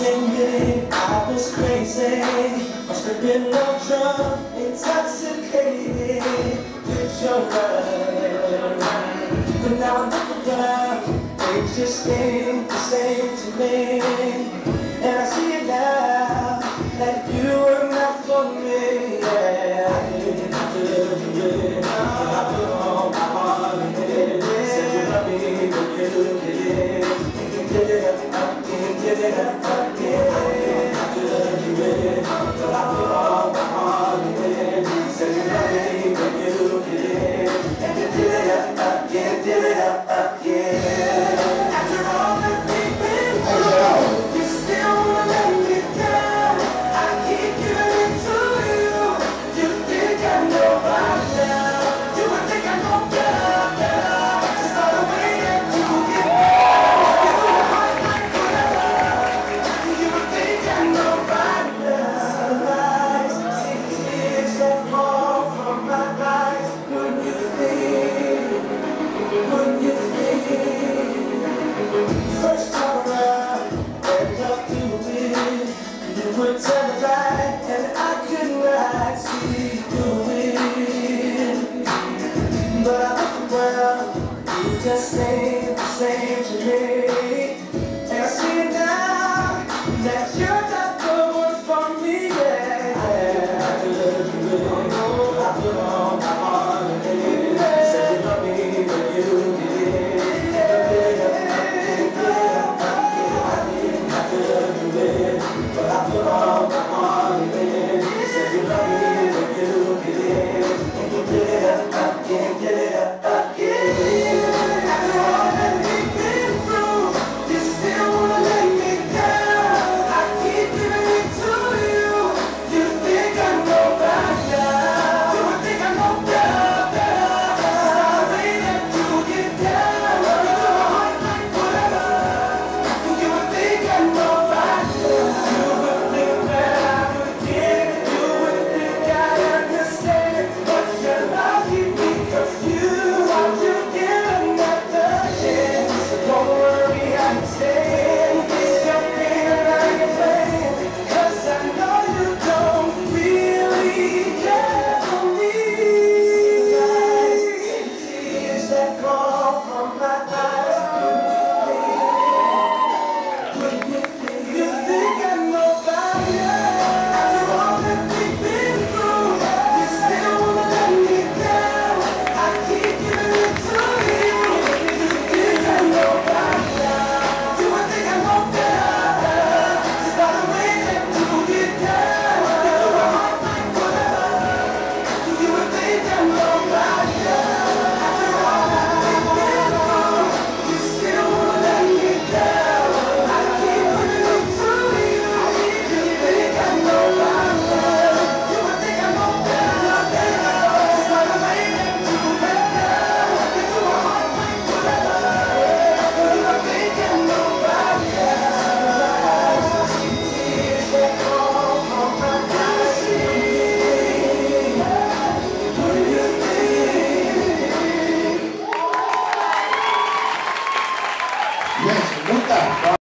pretending I was crazy. Must have been no drunk, intoxicated with your love. But now I look around, they just ain't the same to me. And I see it now, that you were not for me. Yeah, I put all my heart in it. Said you love me, but you get it. You can get it up, you can get it up.